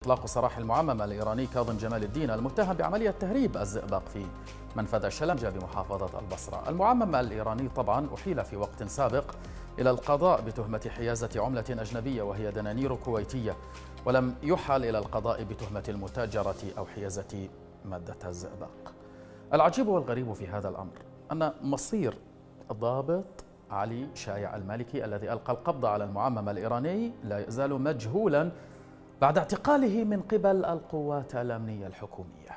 إطلاق سراح المعمم الإيراني كاظم جمال الدين المتهم بعملية تهريب الزئبق في منفذ الشلمجة بمحافظة البصرة. المعمم الإيراني طبعا أحيل في وقت سابق إلى القضاء بتهمة حيازة عملة أجنبية وهي دنانير كويتية، ولم يحال إلى القضاء بتهمة المتاجرة أو حيازة مادة الزئبق. العجيب والغريب في هذا الأمر أن مصير الضابط علي شايع المالكي الذي ألقى القبض على المعمم الإيراني لا يزال مجهولا بعد اعتقاله من قبل القوات الأمنية الحكومية.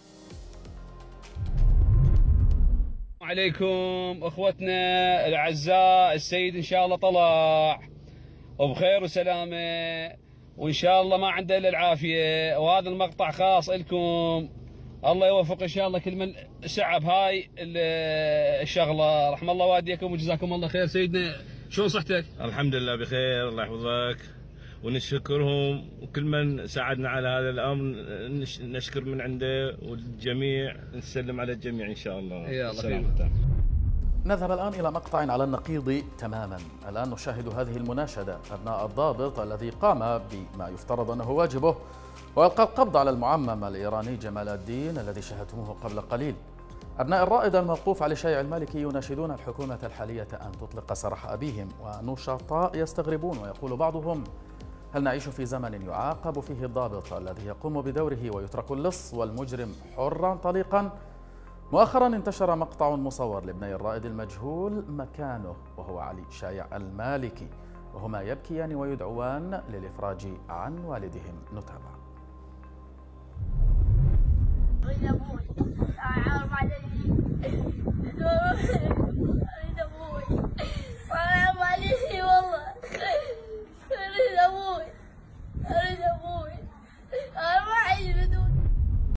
عليكم اخوتنا الاعزاء، السيد ان شاء الله طلع وبخير وسلامه وان شاء الله ما عنده الا العافيه، وهذا المقطع خاص لكم. الله يوفق ان شاء الله كل من سعى بهاي الشغله. رحم الله والديكم وجزاكم الله خير. سيدنا شلون صحتك؟ الحمد لله بخير، الله يحفظك ونشكرهم، وكل من ساعدنا على هذا الامر نشكر من عنده، والجميع نسلم على الجميع ان شاء الله. يا الله خير. نذهب الآن إلى مقطع على النقيض تماما. الآن نشاهد هذه المناشدة أبناء الضابط الذي قام بما يفترض أنه واجبه وألقى القبض على المعمم الإيراني جمال الدين الذي شاهدتموه قبل قليل. أبناء الرائد الموقوف علي شايع المالكي يناشدون الحكومة الحالية أن تطلق سراح أبيهم، ونشطاء يستغربون ويقول بعضهم: هل نعيش في زمن يعاقب فيه الضابط الذي يقوم بدوره ويترك اللص والمجرم حرا طليقا؟ مؤخرا انتشر مقطع مصور لابني الرائد المجهول مكانه وهو علي شايع المالكي وهما يبكيان ويدعوان للإفراج عن والدهم. نتابع.